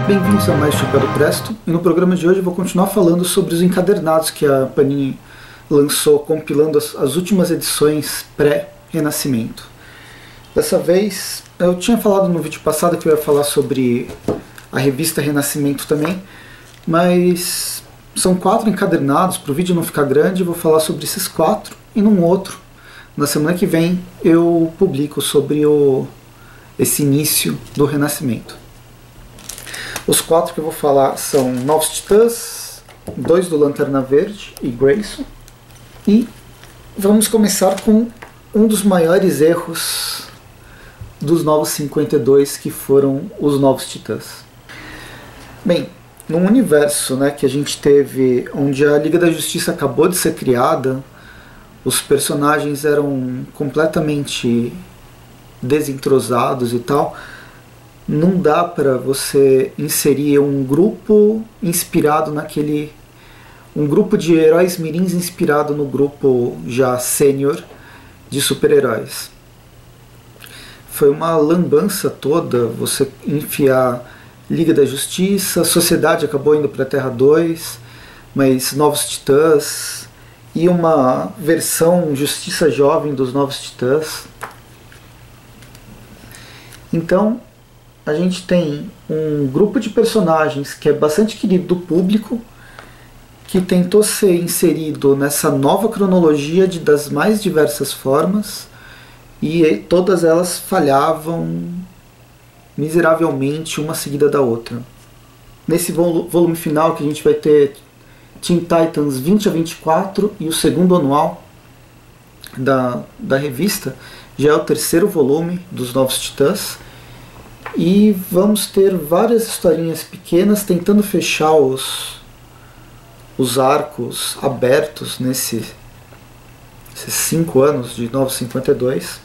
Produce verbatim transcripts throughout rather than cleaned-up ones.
Bem-vindos a mais Chapéu Presto, e no programa de hoje eu vou continuar falando sobre os encadernados que a Panini lançou, compilando as, as últimas edições pré-Renascimento. Dessa vez, eu tinha falado no vídeo passado que eu ia falar sobre a revista Renascimento também, mas são quatro encadernados, para o vídeo não ficar grande, eu vou falar sobre esses quatro, e num outro, na semana que vem, eu publico sobre o, esse início do Renascimento. Os quatro que eu vou falar são Novos Titãs, dois do Lanterna Verde e Grayson. E vamos começar com um dos maiores erros dos Novos cinquenta e dois, que foram os Novos Titãs. Bem, num universo, né, que a gente teve, onde a Liga da Justiça acabou de ser criada, os personagens eram completamente desentrosados e tal, não dá para você inserir um grupo inspirado naquele... um grupo de heróis mirins inspirado no grupo já sênior de super-heróis. Foi uma lambança toda você enfiar Liga da Justiça, a Sociedade acabou indo para a Terra dois, mas Novos Titãs e uma versão Justiça Jovem dos Novos Titãs. Então a gente tem um grupo de personagens que é bastante querido do público, que tentou ser inserido nessa nova cronologia de, das mais diversas formas, e todas elas falhavam miseravelmente, uma seguida da outra. Nesse volume final que a gente vai ter Teen Titans vinte a vinte e quatro, e o segundo anual da, da revista, já é o terceiro volume dos Novos Titãs, e vamos ter várias historinhas pequenas tentando fechar os, os arcos abertos nesse, nesses cinco anos de Novos cinquenta e dois,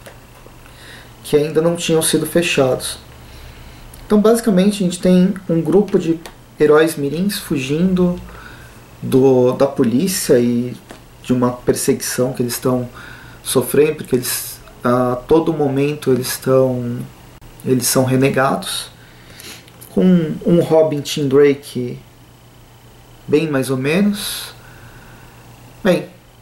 que ainda não tinham sido fechados. Então basicamente a gente tem um grupo de heróis mirins fugindo do, da polícia e de uma perseguição que eles estão sofrendo, porque eles, a todo momento eles estão... eles são renegados, com um Robin Tim Drake bem mais ou menos. Bem,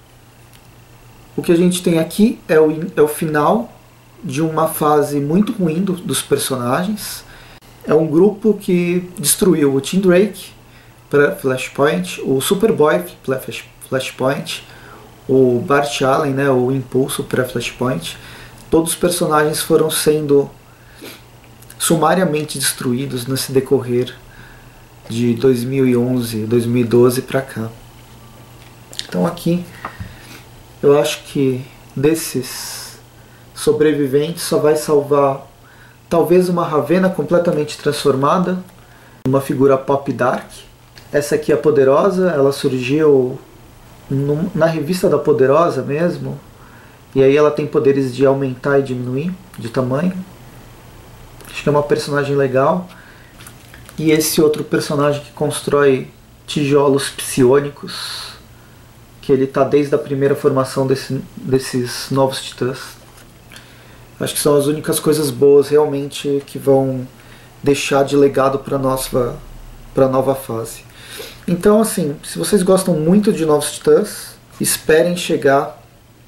o que a gente tem aqui é o, é o final de uma fase muito ruim do, dos personagens. É um grupo que destruiu o Tim Drake para Flashpoint, o Superboy para Flashpoint, o Bart Allen, né, o Impulso para Flashpoint. Todos os personagens foram sendo sumariamente destruídos nesse decorrer de dois mil e onze, dois mil e doze para cá. Então aqui eu acho que desses sobreviventes só vai salvar talvez uma Ravena completamente transformada, uma figura pop dark. Essa aqui é a Poderosa, ela surgiu no, na revista da Poderosa mesmo, e aí ela tem poderes de aumentar e diminuir de tamanho. Acho que é uma personagem legal. E esse outro personagem que constrói tijolos psionicos, que ele está desde a primeira formação desse, desses Novos Titãs. Acho que são as únicas coisas boas realmente que vão deixar de legado para a nossa, para a nova fase. Então assim, se vocês gostam muito de Novos Titãs, esperem chegar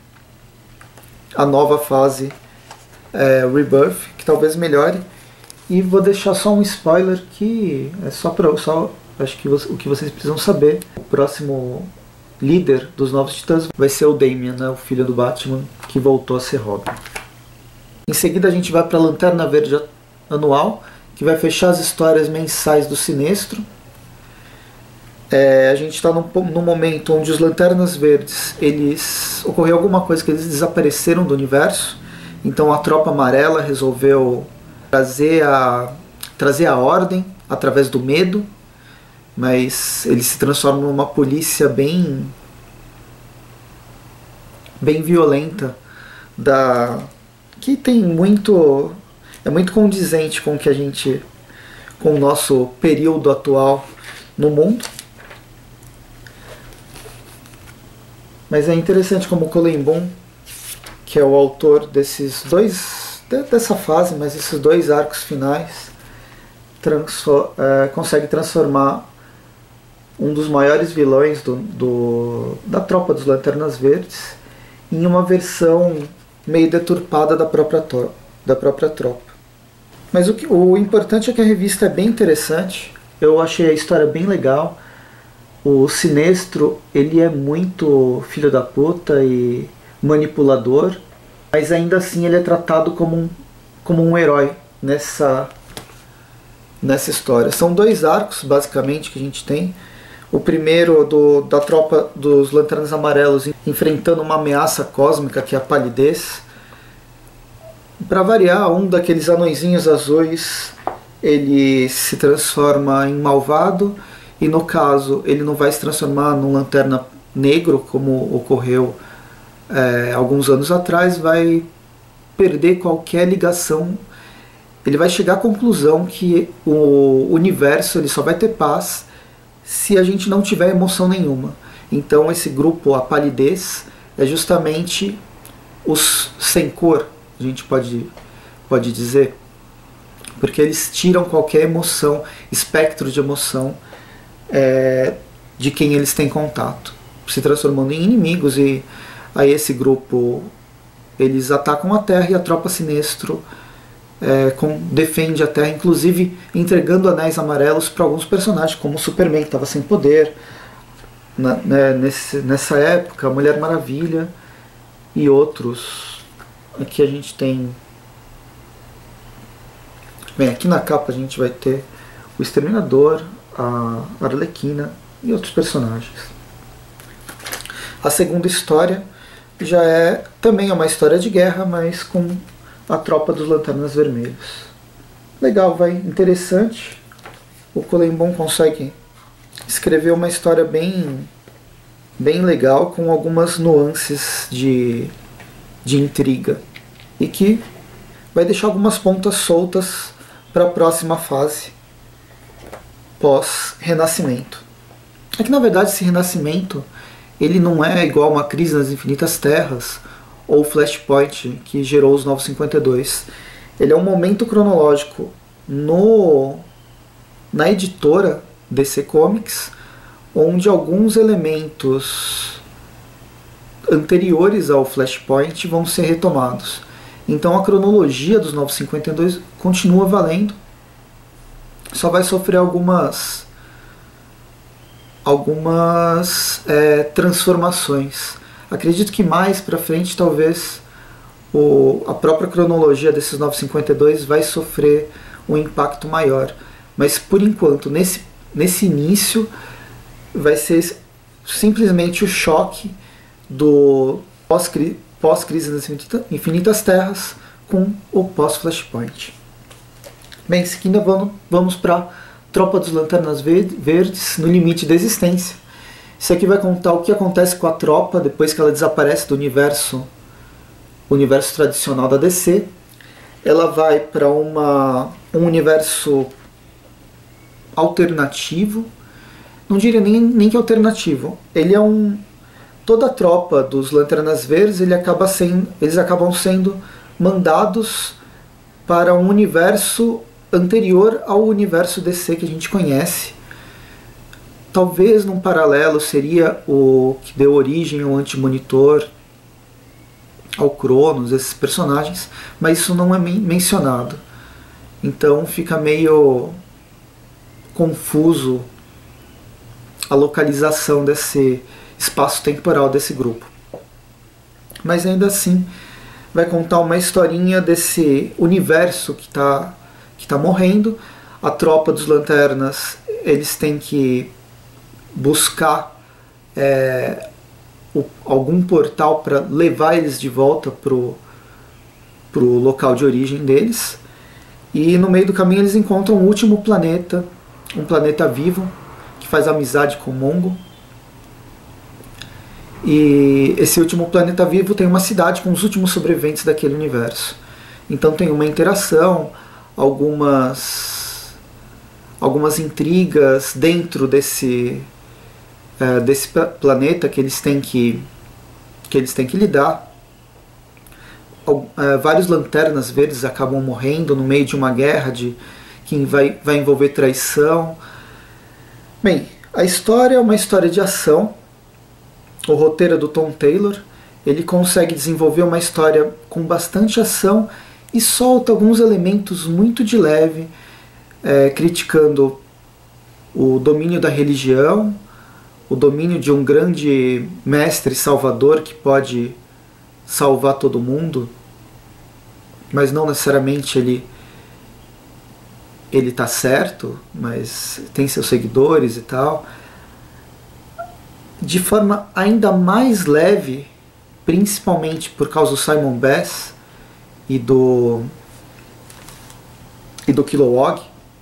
a nova fase é, Rebirth, que talvez melhore. E vou deixar só um spoiler que é só para só acho que o que vocês precisam saber. O próximo líder dos Novos Titãs vai ser o Damian, né, o filho do Batman, que voltou a ser Robin. Em seguida a gente vai para a Lanterna Verde anual, que vai fechar as histórias mensais do Sinestro. É, a gente está num, num momento onde os Lanternas Verdes, eles ocorreu alguma coisa que eles desapareceram do universo. Então a Tropa Amarela resolveu trazer a, trazer a ordem através do medo, mas eles se transformam numa polícia bem, bem violenta, da, que tem muito, é muito condizente com o que a gente, com o nosso período atual no mundo. Mas é interessante como o Cullen Bunn, que é o autor desses dois, dessa fase, mas esses dois arcos finais, é, consegue transformar um dos maiores vilões do, do, da tropa dos Lanternas Verdes em uma versão meio deturpada da própria, da própria tropa. Mas o, que, o importante é que a revista é bem interessante, eu achei a história bem legal. O Sinestro, ele é muito filho da puta e manipulador, mas ainda assim ele é tratado como um, como um herói nessa, nessa história. São dois arcos, basicamente, que a gente tem. O primeiro do, da tropa dos Lanternas Amarelos enfrentando uma ameaça cósmica, que é a palidez. Para variar, um daqueles anõezinhos azuis, ele se transforma em malvado, e no caso ele não vai se transformar num Lanterna Negro, como ocorreu é, alguns anos atrás, vai perder qualquer ligação. Ele vai chegar à conclusão que o universo ele só vai ter paz se a gente não tiver emoção nenhuma. Então esse grupo, a palidez, é justamente os sem cor, a gente pode, pode dizer, porque eles tiram qualquer emoção, espectro de emoção é, de quem eles têm contato, se transformando em inimigos. E aí esse grupo, eles atacam a Terra, e a tropa Sinestro é, com, defende a Terra, inclusive entregando anéis amarelos para alguns personagens, como o Superman, que estava sem poder na, né, nesse, nessa época, a Mulher Maravilha e outros. Aqui a gente tem... Bem, aqui na capa a gente vai ter o Exterminador, a Arlequina e outros personagens. A segunda história já é também é uma história de guerra, mas com a tropa dos Lanternas Vermelhos. Legal, vai, interessante. O Colenbon consegue escrever uma história bem, bem legal, com algumas nuances de, de intriga, e que vai deixar algumas pontas soltas para a próxima fase pós-renascimento. É que na verdade esse renascimento ele não é igual uma Crise nas Infinitas Terras ou Flashpoint, que gerou os Novos cinquenta e dois. Ele é um momento cronológico no, na editora D C Comics, onde alguns elementos anteriores ao Flashpoint vão ser retomados. Então a cronologia dos Novos cinquenta e dois continua valendo, só vai sofrer algumas algumas é, transformações. Acredito que mais para frente talvez o, a própria cronologia desses Novos cinquenta e dois vai sofrer um impacto maior, mas por enquanto nesse, nesse início vai ser simplesmente o choque do pós-crise pós-Crise das Infinitas Terras com o pós-Flashpoint. Bem, seguindo vamos, vamos para Tropa dos Lanternas Verdes no limite da existência. Isso aqui vai contar o que acontece com a tropa depois que ela desaparece do universo, universo tradicional da D C. Ela vai para uma um universo alternativo. Não diria nem, nem que alternativo. Ele é um Toda a tropa dos Lanternas Verdes ele acaba sendo, eles acabam sendo mandados para um universo anterior ao universo D C que a gente conhece. Talvez num paralelo seria o que deu origem ao Anti-Monitor, ao Cronos, esses personagens, mas isso não é mencionado. Então fica meio confuso a localização desse espaço temporal desse grupo. Mas ainda assim vai contar uma historinha desse universo que está que tá morrendo. A tropa dos Lanternas, eles têm que buscar é, o, algum portal para levar eles de volta pro, pro local de origem deles. E no meio do caminho eles encontram o último planeta, um planeta vivo, que faz amizade com o Mongo. E esse último planeta vivo tem uma cidade com os últimos sobreviventes daquele universo. Então tem uma interação, algumas, algumas intrigas dentro desse, uh, desse planeta que eles têm que, que, eles têm que lidar. Uh, vários Lanternas Verdes acabam morrendo no meio de uma guerra de, que vai, vai envolver traição. Bem, a história é uma história de ação. O roteiro é do Tom Taylor. Ele consegue desenvolver uma história com bastante ação e solta alguns elementos muito de leve, é, criticando o domínio da religião, o domínio de um grande mestre salvador que pode salvar todo mundo, mas não necessariamente ele ele tá certo, mas tem seus seguidores e tal, de forma ainda mais leve, principalmente por causa do Simon Bass e do e do Kilowog.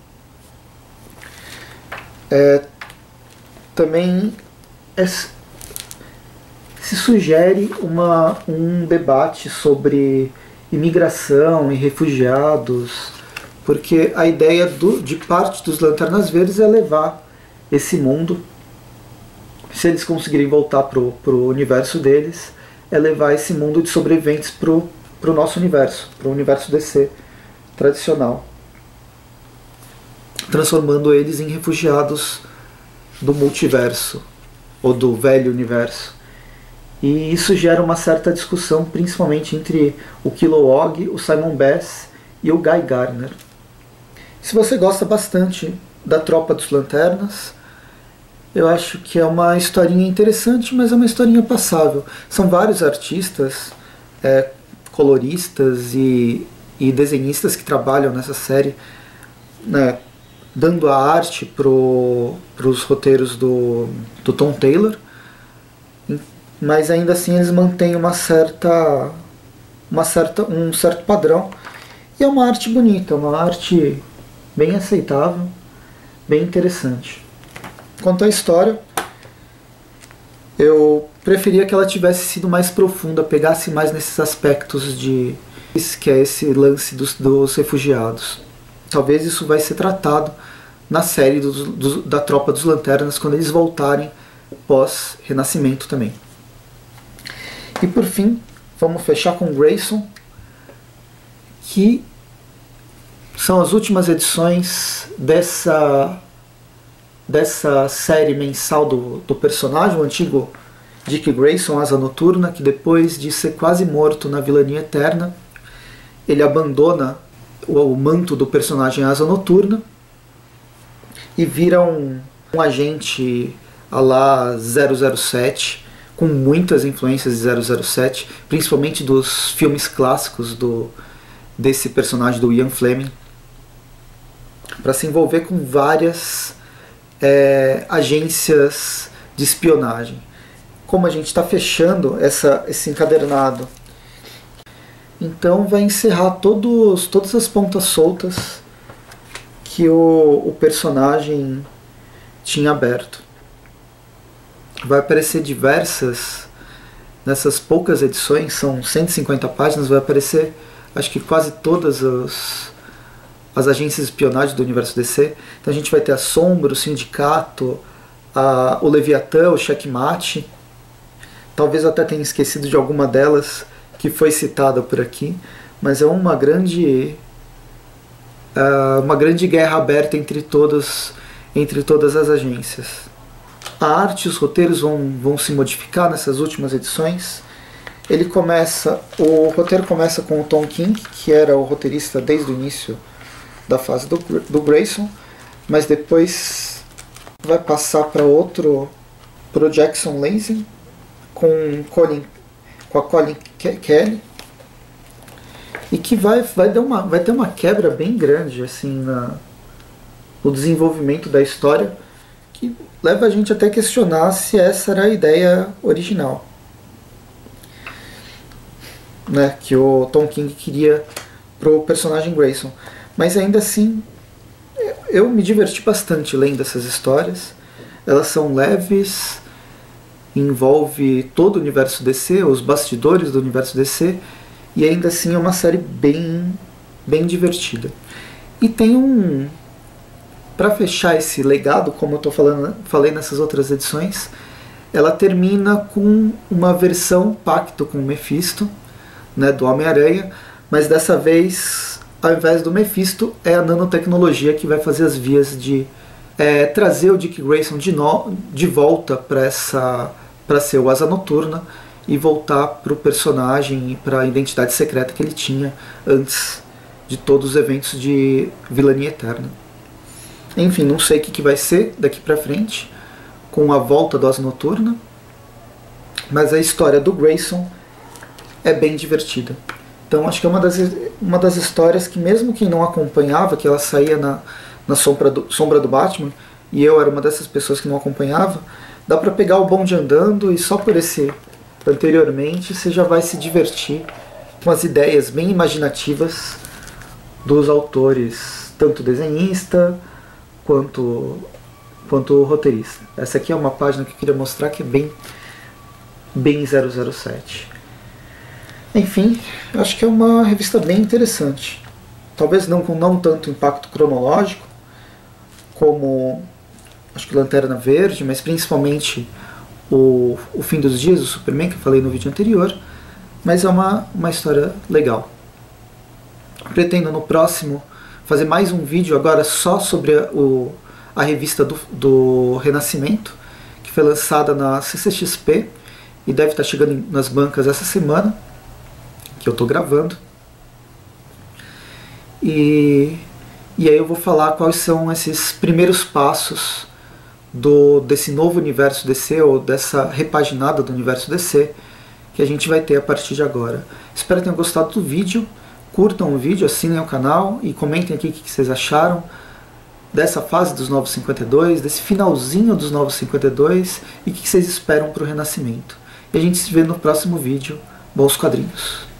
É, também é, se sugere uma, um debate sobre imigração e refugiados, porque a ideia do, de parte dos Lanternas Verdes é levar esse mundo, se eles conseguirem voltar para o universo deles, é levar esse mundo de sobreviventes para o nosso universo, para o universo D C tradicional, transformando eles em refugiados do multiverso, ou do velho universo. E isso gera uma certa discussão, principalmente entre o Kilowog, o Simon Bass e o Guy Gardner. Se você gosta bastante da Tropa dos Lanternas, eu acho que é uma historinha interessante, mas é uma historinha passável. São vários artistas, é, coloristas e, e desenhistas que trabalham nessa série, né, dando a arte para os roteiros do, do Tom Taylor, mas ainda assim eles mantêm uma certa, uma certa, um certo padrão. E é uma arte bonita, uma arte bem aceitável, bem interessante. Quanto à história, eu preferia que ela tivesse sido mais profunda, pegasse mais nesses aspectos de que é esse lance dos, dos refugiados. Talvez isso vai ser tratado na série do, do, da Tropa dos Lanternas, quando eles voltarem pós-renascimento também. E por fim, vamos fechar com Grayson, que são as últimas edições dessa, dessa série mensal do, do personagem, o antigo Dick Grayson, Asa Noturna, que depois de ser quase morto na vilania eterna, ele abandona o, o manto do personagem Asa Noturna e vira um, um agente à la zero zero sete, com muitas influências de zero zero sete, principalmente dos filmes clássicos do, desse personagem do Ian Fleming, para se envolver com várias é, agências de espionagem. Como a gente está fechando essa, esse encadernado, então vai encerrar todos, todas as pontas soltas que o, o personagem tinha aberto. Vai aparecer diversas, nessas poucas edições, são cento e cinquenta páginas, vai aparecer acho que quase todas as, as agências de espionagem do universo D C. Então a gente vai ter a Sombra, o Sindicato, a, o Leviatã, o Checkmate. Talvez eu até tenha esquecido de alguma delas que foi citada por aqui, mas é uma grande, uh, uma grande guerra aberta entre todas, entre todas as agências. A arte e os roteiros vão, vão se modificar nessas últimas edições. Ele começa, o roteiro começa com o Tom King, que era o roteirista desde o início da fase do, do Grayson, mas depois vai passar para outro, para o Jackson Lansing, com, Colin, com a Colin Kelly, e que vai, vai, dar uma, vai ter uma quebra bem grande assim, na, no desenvolvimento da história, que leva a gente até a questionar se essa era a ideia original, né, que o Tom King queria pro personagem Grayson. Mas ainda assim, eu me diverti bastante lendo essas histórias. Elas são leves, envolve todo o universo D C, os bastidores do universo D C, e ainda assim é uma série bem, bem divertida. E tem um... Para fechar esse legado, como eu tô falando, falei nessas outras edições, ela termina com uma versão pacto com o Mephisto, né, do Homem-Aranha, mas dessa vez ao invés do Mephisto, é a nanotecnologia que vai fazer as vias de é, trazer o Dick Grayson de, no, de volta para essa para ser o Asa Noturna e voltar para o personagem e para a identidade secreta que ele tinha antes de todos os eventos de Vilania Eterna. Enfim, não sei o que, que vai ser daqui para frente com a volta do Asa Noturna, mas a história do Grayson é bem divertida. Então acho que é uma das, uma das histórias que mesmo quem não acompanhava, que ela saía na, na sombra, do, sombra do Batman, e eu era uma dessas pessoas que não acompanhava, dá para pegar o bonde andando e só por esse anteriormente você já vai se divertir com as ideias bem imaginativas dos autores, tanto desenhista quanto, quanto roteirista. Essa aqui é uma página que eu queria mostrar que é bem, bem zero zero sete. Enfim, acho que é uma revista bem interessante. Talvez não com não tanto impacto cronológico como acho que Lanterna Verde, mas principalmente o, o Fim dos Dias do Superman, que eu falei no vídeo anterior, mas é uma, uma história legal. Pretendo no próximo fazer mais um vídeo agora só sobre a, o, a revista do, do Renascimento, que foi lançada na C C X P e deve estar chegando nas bancas essa semana, que eu estou gravando. E, e aí eu vou falar quais são esses primeiros passos do, desse novo universo D C, ou dessa repaginada do universo D C, que a gente vai ter a partir de agora. Espero que tenham gostado do vídeo, curtam o vídeo, assinem o canal e comentem aqui o que vocês acharam dessa fase dos Novos cinquenta e dois, desse finalzinho dos Novos cinquenta e dois, e o que vocês esperam para o Renascimento. E a gente se vê no próximo vídeo. Bons quadrinhos!